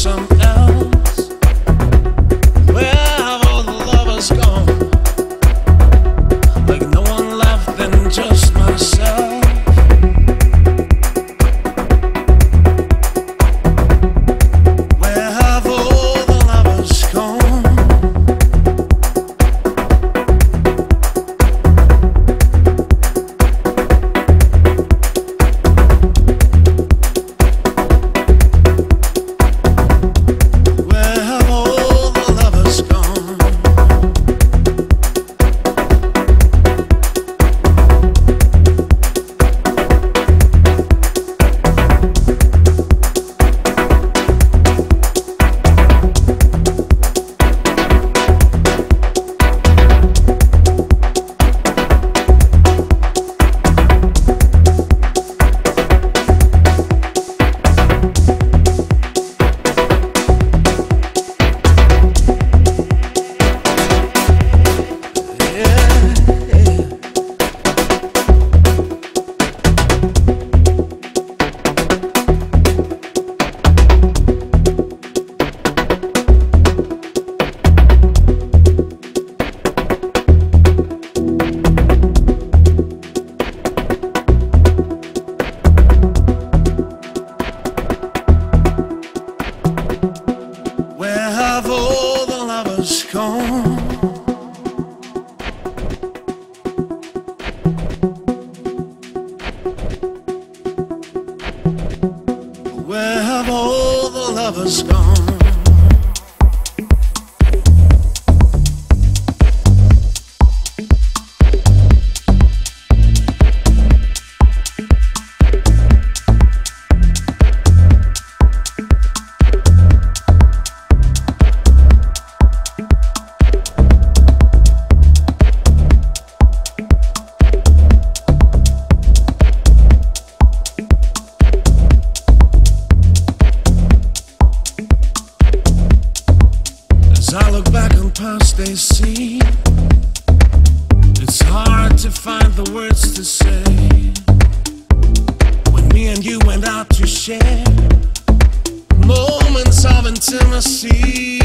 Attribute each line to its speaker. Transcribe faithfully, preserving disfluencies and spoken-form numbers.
Speaker 1: some else. Where have all the lovers gone? Like no one left than just myself. Where have all the lovers gone? Where have all the lovers gone? Where have all the lovers gone? Where have all the lovers gone? As I look back on past days, see, it's hard to find the words to say. When me and you went out to share moments of intimacy.